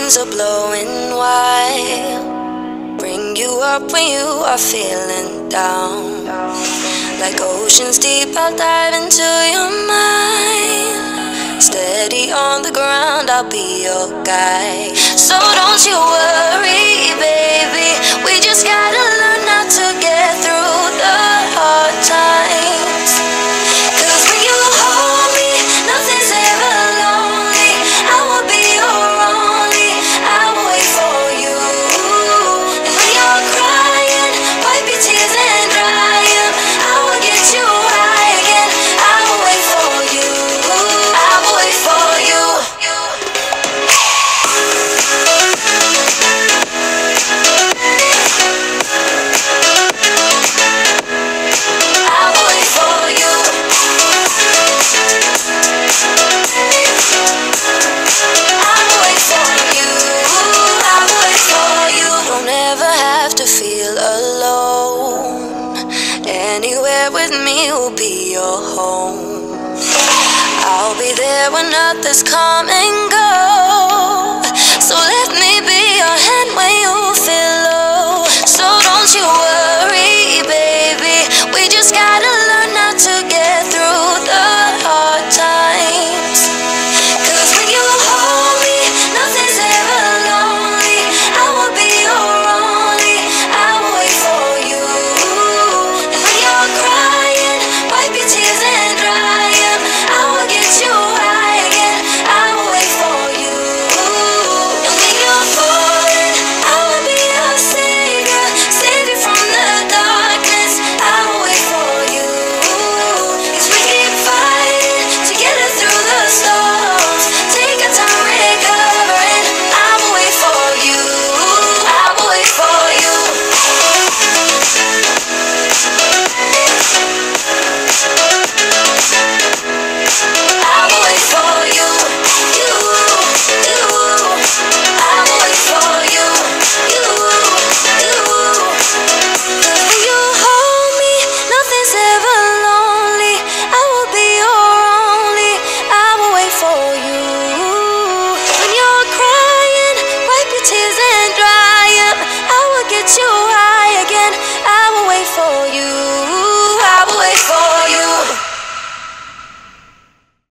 winds are blowing wild, bring you up when you are feeling down. Like oceans deep, I'll dive into your mind. Steady on the ground, I'll be your guide. So don't you worry, baby, we just gotta learn how to get through the hard times. 'Cause when you hold me, nothing's ever lonely. I will be your only, I will wait for you. And when you're crying, wipe your tears and dry them. I will get you high again, I will wait for you, I will wait for you. Anywhere with me will be your home. I'll be there when others come and go.